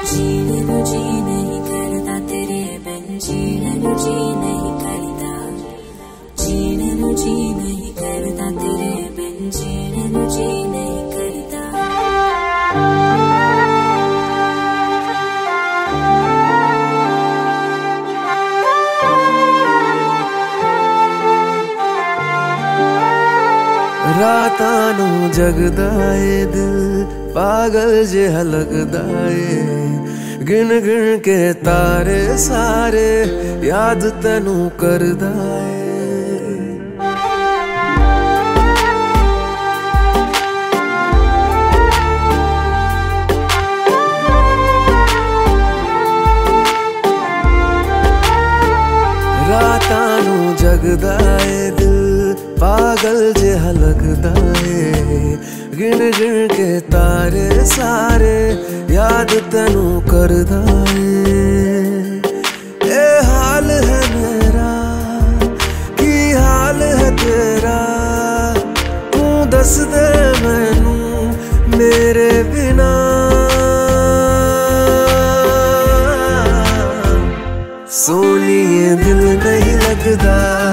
जीने नु जी नहीं करता तेरे बिन, जीने नु जी नहीं करता, जीने नु जी नहीं करता तेरे बिन, जीने नु जी नहीं करता। रातां नूं जगदा ए दिल पागल जिहा लगदा ए, गिन गिन के तारे सारे याद तैनू करदा ए। रातां नूं जगदा ए दिल पागल जिहा लगदा ए, गिन गिन के तारे सारे याद तैनू करदा ए हाल है मेरा की हाल है तेरा, तू दस दे मैनू मेरे बिना। सोनिए दिल नहीं लगदा